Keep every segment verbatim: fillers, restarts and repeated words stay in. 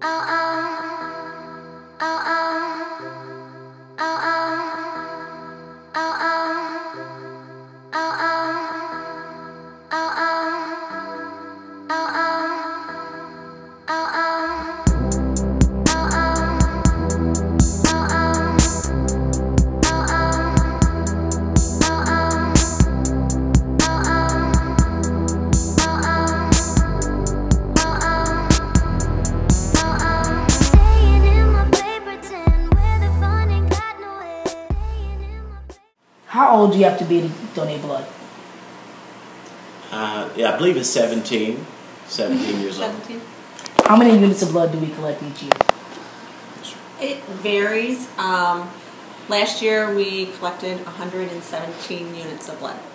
How old do you have to be to donate blood? Uh, yeah, I believe it's seventeen. seventeen years old. seventeen. How many units of blood do we collect each year? It varies. Um, last year we collected one hundred seventeen units of blood.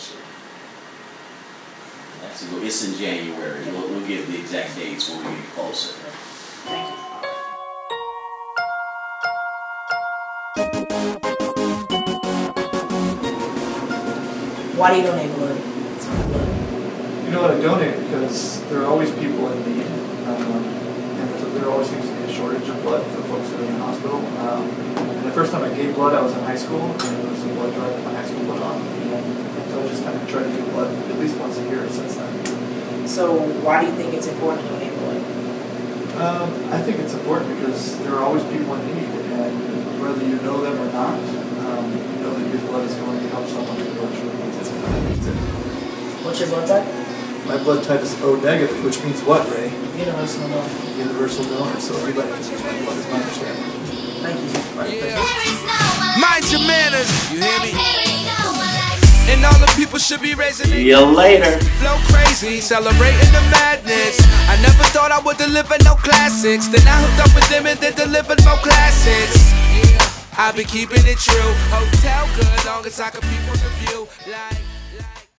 That's, it's in January. We'll, we'll give the exact dates when we get closer. Thank you. Why do you donate blood? You know what, I donate because there are always people in need, um, and there always seems to be a shortage of blood for folks that are in the hospital. Um, and the first time I gave blood, I was in high school, and it was a blood drive that my high school put on. And so I just kind of tried to give blood at least once a year since then. So why do you think it's important to donate blood? Um, I think it's important because there are always people in need, and whether you know them or not, um, you know that your blood is going to help someone who actually needs it. What's your blood type? My blood type is O negative, which means what, Ray? Universal donor. Universal donor, so everybody can use my blood, is my understanding. Thank you. Right, thank you. Mind your manners, you hear me? And all the people should be raising. See you later. Flow crazy, celebrating the madness. I never thought I would deliver no classics. Then I hooked up with them and then delivered more classics. I be keeping it true. Hotel good, long as I can peep on the view. Like